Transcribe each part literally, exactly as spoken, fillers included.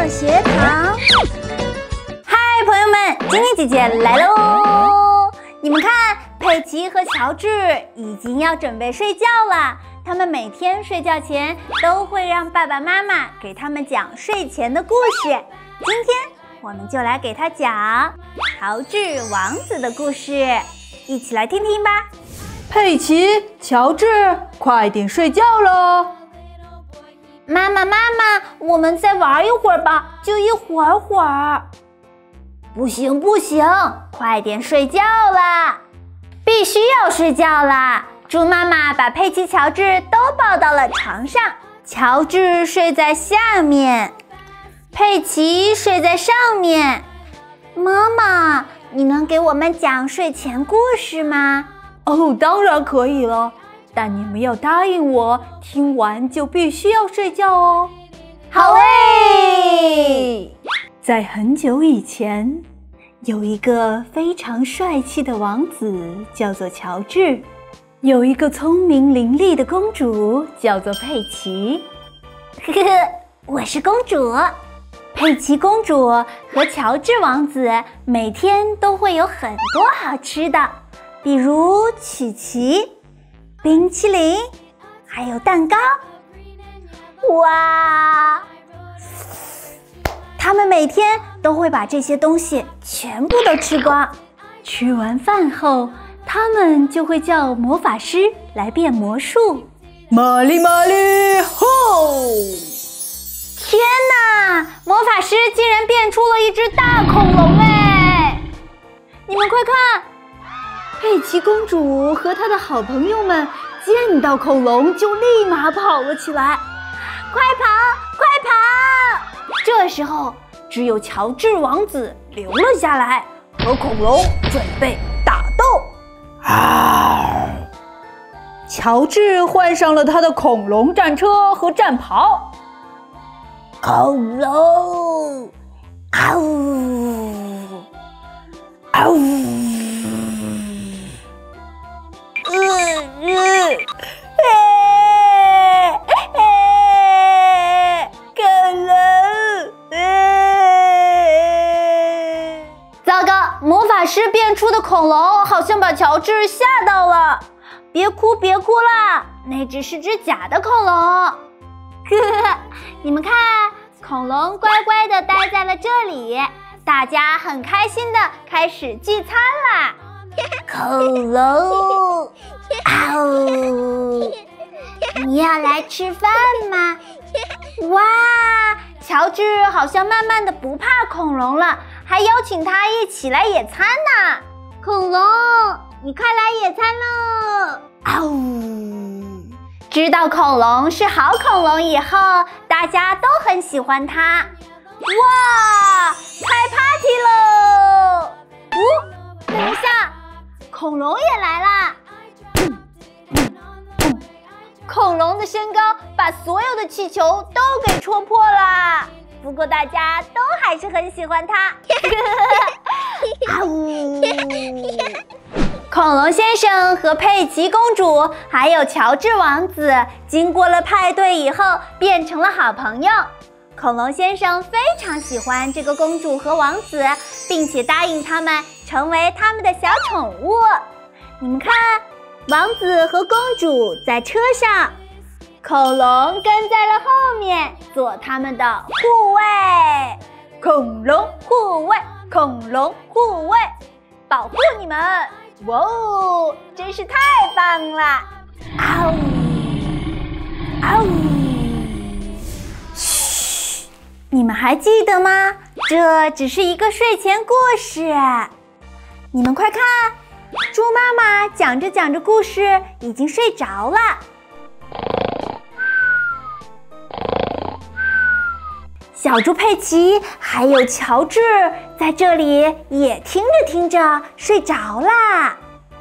学堂。嗨，朋友们，晶晶姐姐来喽！你们看，佩奇和乔治已经要准备睡觉了。他们每天睡觉前都会让爸爸妈妈给他们讲睡前的故事。今天我们就来给他讲乔治王子的故事，一起来听听吧。 佩奇，乔治，快点睡觉了。 妈妈，妈妈，我们再玩一会儿吧，就一会儿会儿。不行不行，快点睡觉啦！必须要睡觉啦！猪妈妈把佩奇、乔治都抱到了床上，乔治睡在下面，佩奇睡在上面。妈妈，你能给我们讲睡前故事吗？ 哦，当然可以了，但你们要答应我，听完就必须要睡觉哦。 好诶！ 在很久以前，有一个非常帅气的王子，叫做乔治；有一个聪明伶俐的公主，叫做佩奇。 呵呵，我是公主。佩奇公主和乔治王子每天都会有很多好吃的，比如曲奇、冰淇淋，还有蛋糕。哇！他们每天都会把这些东西全部都吃光。 吃完饭后，他们就会叫魔法师来变魔术。玛丽玛丽吼！ 天哪！魔法师竟然变出了一只大恐龙哎！你们快看！ 佩奇公主和她的好朋友们见到恐龙就立马跑了起来。 快跑！快跑！ 这时候，只有乔治王子留了下来，和恐龙准备打斗。啊！乔治换上了他的恐龙战车和战袍。 恐龙！嗷呜！嗷呜！嗯嗯，哎哎，恐龙！哎，糟糕！魔法师变出的恐龙好像把乔治吓到了。别哭，别哭啦，那只是只假的恐龙。呵呵，你们看，恐龙乖乖地待在了这里，大家很开心地开始聚餐啦。恐龙，啊呜！你要来吃饭吗？哇，乔治好像慢慢的不怕恐龙了，还邀请他一起来野餐呢。恐龙，你快来野餐喽！啊呜！知道恐龙是好恐龙以后，大家都很喜欢它。哇，开 party 喽！哦，等一下，恐龙也来啦！嗯嗯嗯、恐龙的身高把所有的气球都给戳破了，不过大家都还是很喜欢它。啊呜！恐龙先生和佩奇公主还有乔治王子经过了派对以后变成了好朋友。恐龙先生非常喜欢这个公主和王子，并且答应他们成为他们的小宠物。你们看，王子和公主在车上，恐龙跟在了后面做他们的护卫。恐龙护卫，恐龙护卫，保护你们！哇哦，真是太棒了！啊呜，啊呜！嘘，你们还记得吗？这只是一个睡前故事。你们快看，猪妈妈讲着讲着故事已经睡着了。小猪佩奇还有乔治在这里也听着听着睡着啦。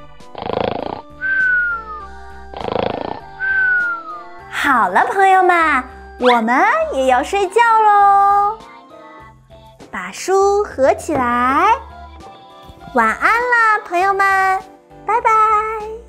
好了，朋友们，我们也要睡觉喽。把书合起来，晚安啦，朋友们，拜拜。